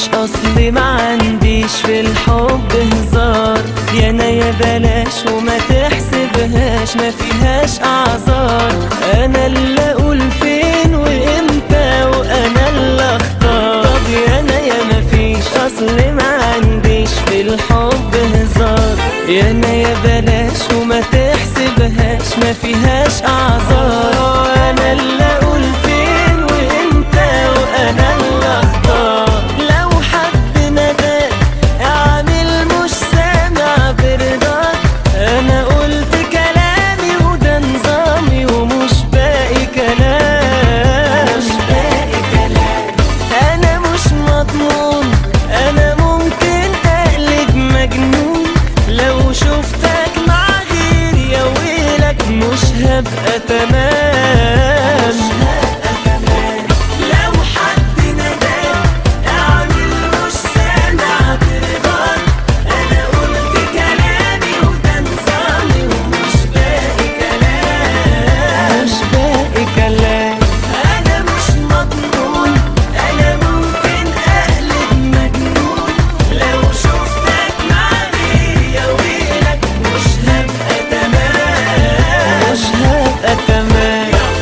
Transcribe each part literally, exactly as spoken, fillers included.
اصلي ما عنديش في الحب هزار، يا انا يا بلاش وما تحسبهاش ما فيهاش اعذار. انا اللي اقول فين وامتى وانا اللي اختار. طب يا انا يا ما فيش اصلي ما عنديش في الحب هزار، يا انا يا بلاش وما تحسبهاش ما فيهاش اعذار. انا اللي اقول فين وامتى وانا اللي اختار. لو حد نداك اعمل مش سامع برضاك، انا قلت كلامي وده نظامي ومش باقي كلام. مش باقي كلام انا مش مضمون، انا ممكن اقلب مجنون لو شفتك مع غيري يا ويلك مش هبقى تمام. مش هبقى تمام لو حد نداك اعمل مش سامع برضاك، انا قلت كلامي وده نظامي ومش باقي كلام. مش باقي كلام انا مش مضمون، انا ممكن اقلب مجنون لو شفتك مع غيري يا ويلك مش هبقى تمام. مش هبقى تمام.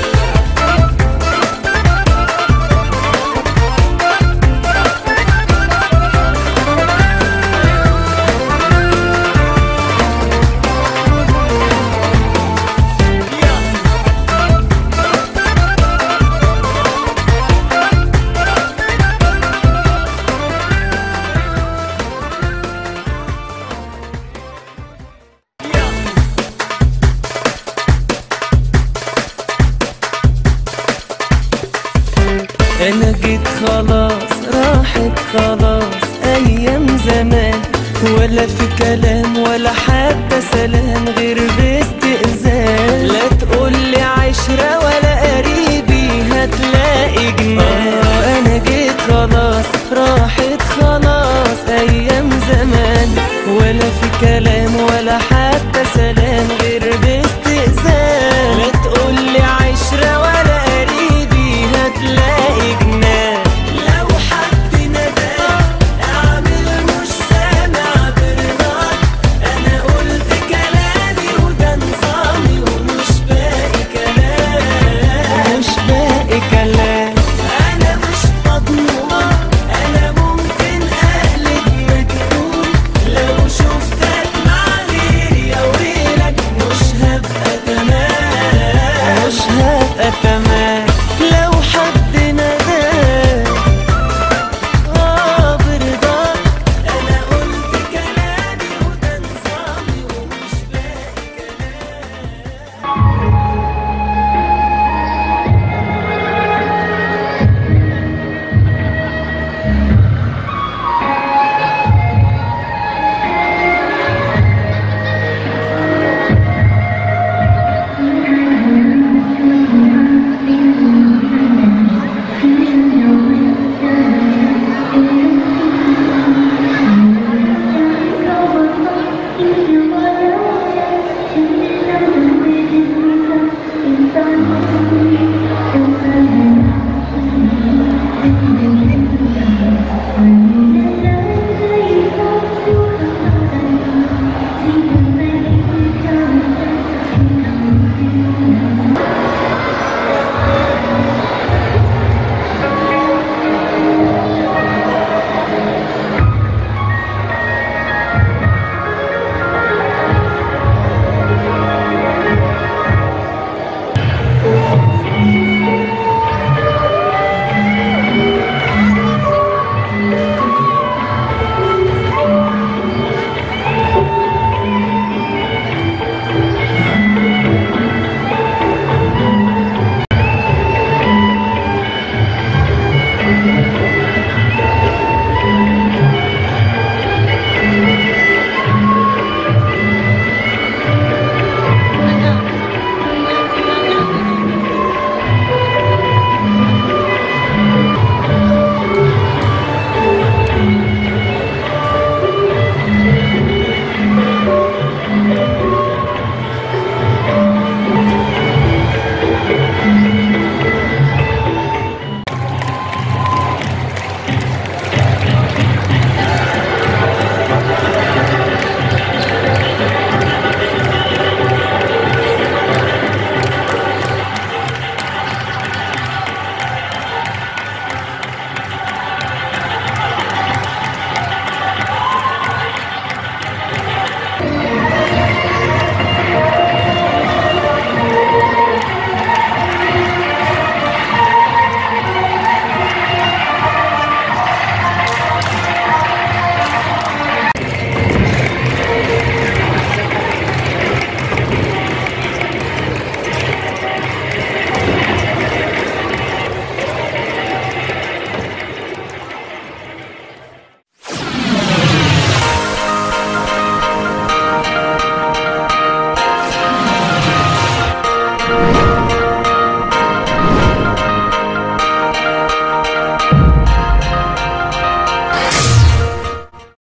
انا جيت خلاص راحت خلاص ايام زمان، ولا في كلام ولا حاجة